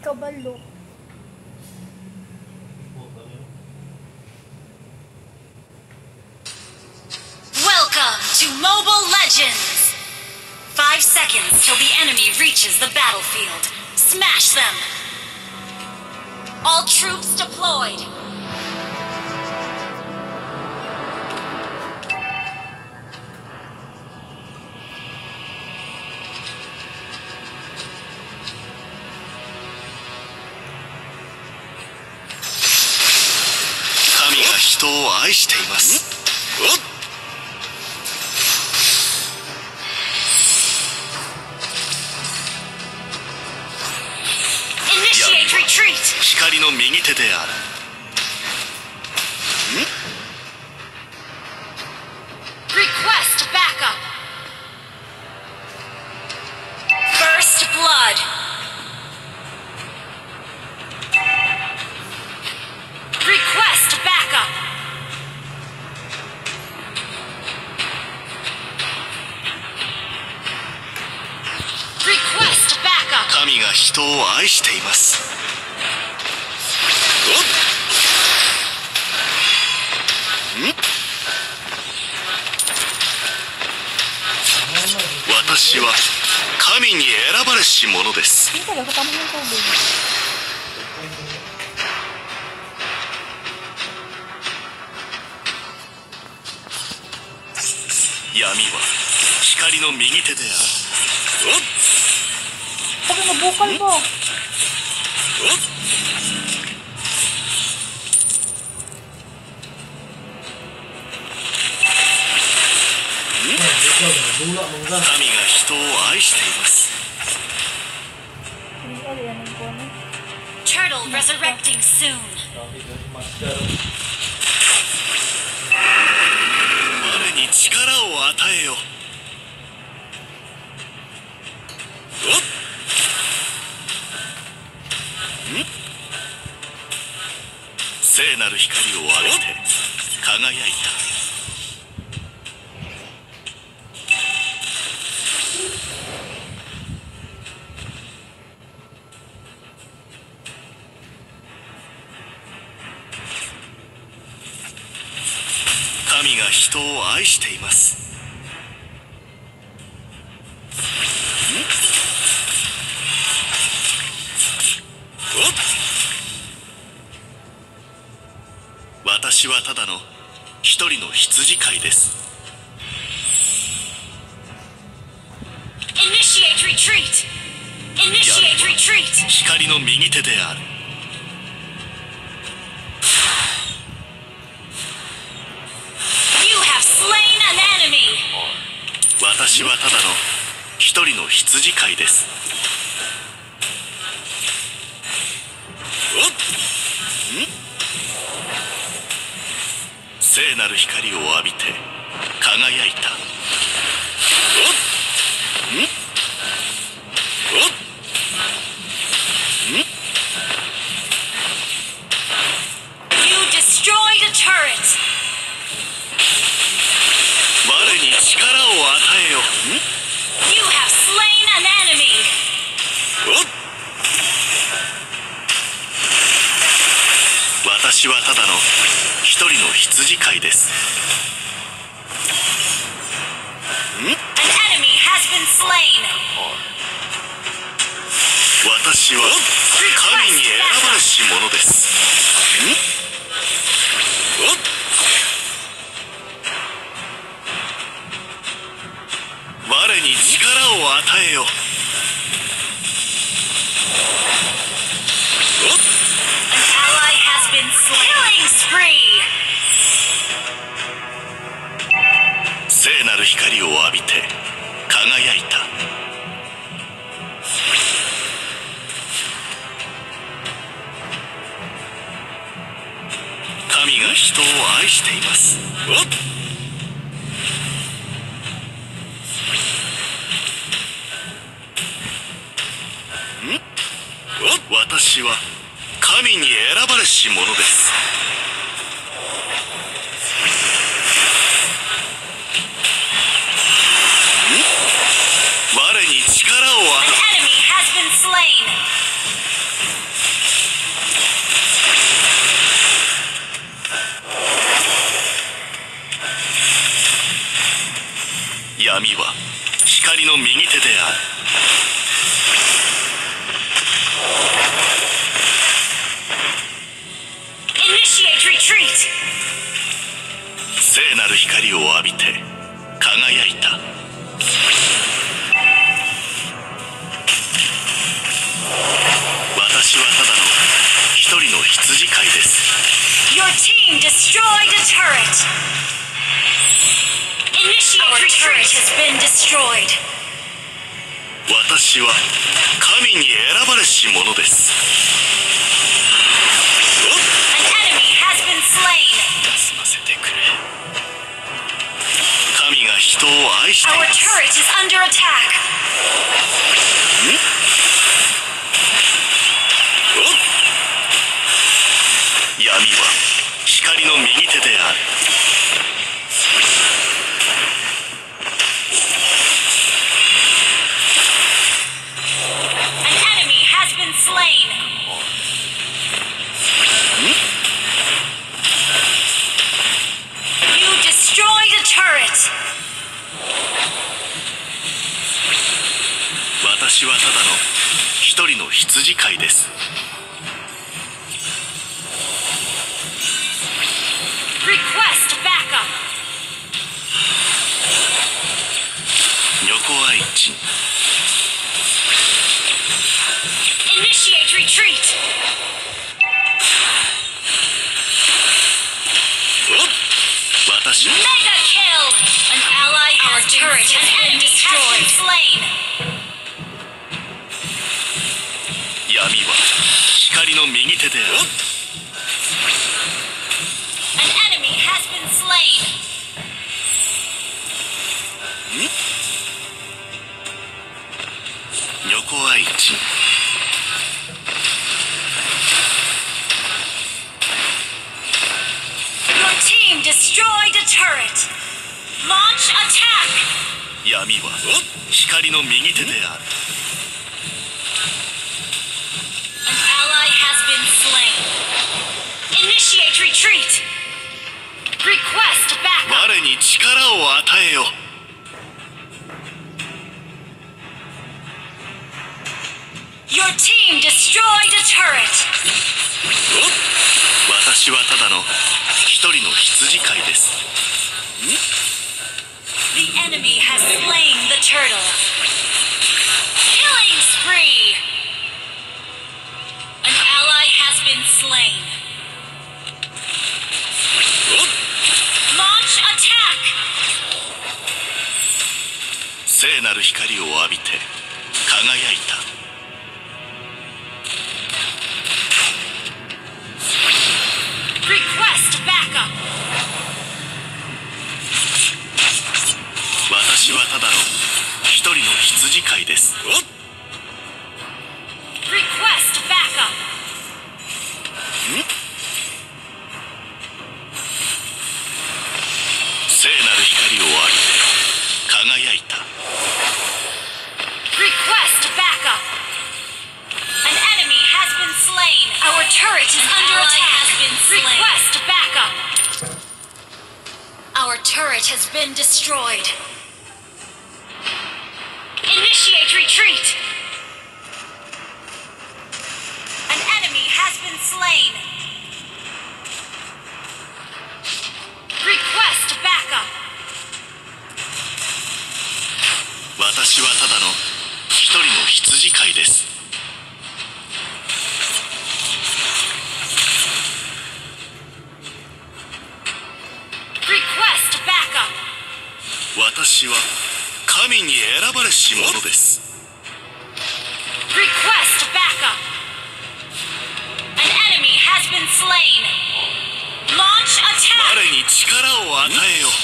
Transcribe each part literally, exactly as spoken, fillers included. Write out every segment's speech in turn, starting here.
kabalo. Welcome to Mobile Legends! Five seconds till the enemy reaches the battlefield. Smash them! All troops deployed! Kamiが人を愛しています。おっ光の右手である。 Request backup. First blood. Request backup. Request backup. 神が人を愛しています。私は神に選ばれし者です。闇は光の右手である。おっ Sabi mo, bukal mo. おっ神が人を愛しています。 Turtle resurrecting soon. 我に力を与えよ。おっ聖なる光を浴びて輝いた。神が人を愛しています。私はただの一人の羊飼いです。 Initiate retreat. Initiate retreat. 光の右手である。私はただの一人の羊飼いです。おっ聖なる光を浴びて輝いた。おっおっ You destroyed a turret. 我に力を与えよ。 You have slain an enemy. おっ私はただの一人の羊飼いです。 An enemy has been slain. 私は神に選ばれし者です。おっ我に力を与えよ。おっ An ally has been slain. Killing spree. 聖なる光を浴びて輝いた。神が人を愛しています。おっ私は神に選ばれし者です。我に力を与え。 An enemy has been slain. Your team destroyed a turret. Initiate retreat has been destroyed. 私は神に選ばれし者です。 An enemy has been slain. 休ませてくれ。神が人を愛してい Our ます。 turret is under attack. 闇は光の右手である。 An enemy has been slain. You destroyed a turret. 私はただの一人の羊飼いです。 Request backup. 横愛知 Initiate retreat. 私 Mega kill. An ally has been turret has been destroyed. Slain. 闇は光の右手である。 An enemy has been slain. 横愛知 Your team destroyed a turret. Launch attack. 闇は光の右手である。 An ally has been slain. Initiate retreat. Request backup. 我に力を与えよ。 Your team destroyed a turret. 私はただの一人の羊飼いです。 The enemy has slain the turtle. Killing spree. An ally has been slain. Launch attack. 聖なる光を浴びて輝いた。 Request backup. 私はただの一人の羊飼いです。 Request backup. 聖なる光を浴びて輝いた。 Request backup. An enemy has been slain. Our turret is under attack. Request backup. Our turret has been destroyed. Initiate retreat. An enemy has been slain. Request backup. 私はただの一人の羊飼いです。 Request backup. 私は神に選ばれし者です。 Request backup. An enemy has been slain. Launch attack. 我に力を与えよ。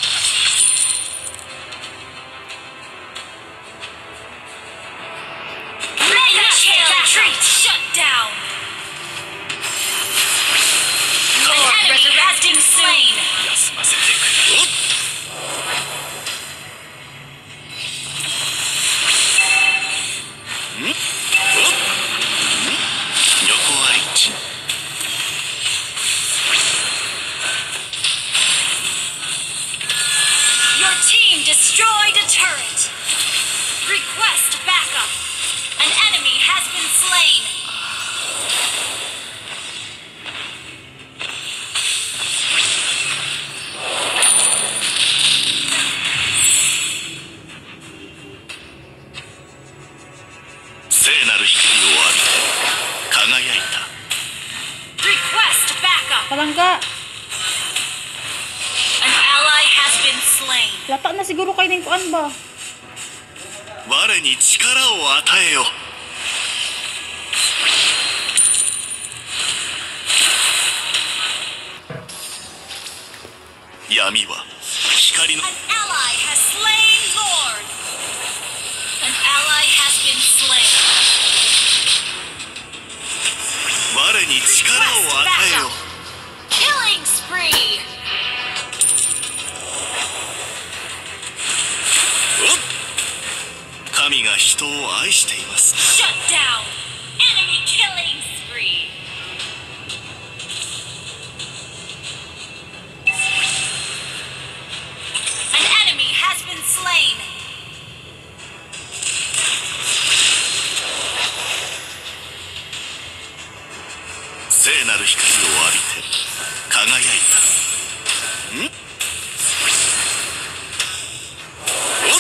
Initiate retreat. Shut down. An enemy has been slain. 休ませてくれ。 横愛知 Your team destroyed a turret. Request backup. An enemy has been slain. Request backup. Palangga. An ally has been slain. Lata na siguro kayo ng kuan ba? 我に力を与えよ。闇は光の An ally has slain Lord. An ally has been slain. 我に力を与えよ。 Killing spree. おっ神が人を愛しています。 Shut down. Enemy killing spree. An enemy has been slain. 聖なる光を浴びて輝いた。んおっ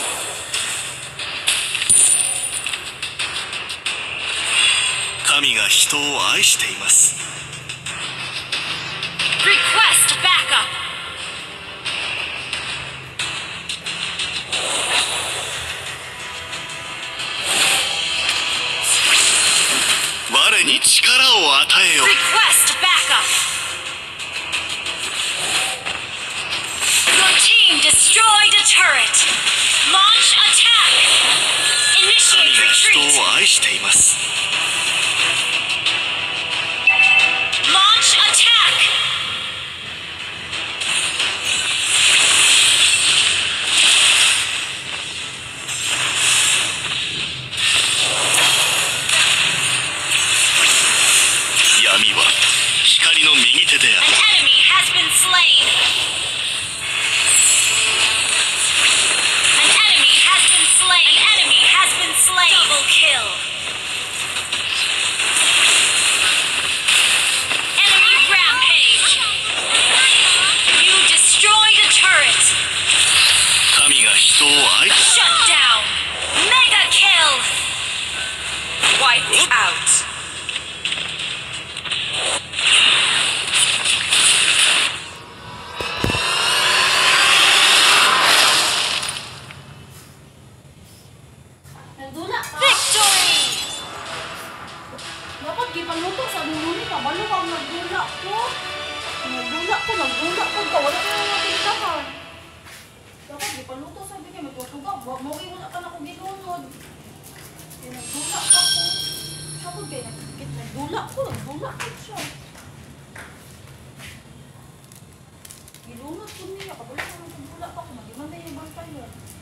神が人を愛しています。 Request backup. 我に力を与えよ。 Request backup. Your team destroyed a turret. Launch attack. 神 Initiate が人 retreat. を愛しています。 Launch attack. 闇は光の右手であ An る。 enemy has been slain. An enemy has been slain. An enemy has been slain. Double kill. Enemy rampage. You destroyed a turret. 神が人を愛 Shut down. Mega kill. Wiped out. Nagdula ka. Victory. Dapat gipaluto sa nununi ka. Balo ka nagdula ko. Nagdula ko, nagdula ko ka. Wala ka na natindahan. Dapat gipaluto sa hindi kayo. Magtutuga. Mawin mo na ka na kung ginunod. Eh, nagdula ka ko. Tapos kayo, nagdula ko. Nagdula ko siya. Ginunod ko niya. Kapag ka nagdula ka ko. Magimanda yung bantay yan.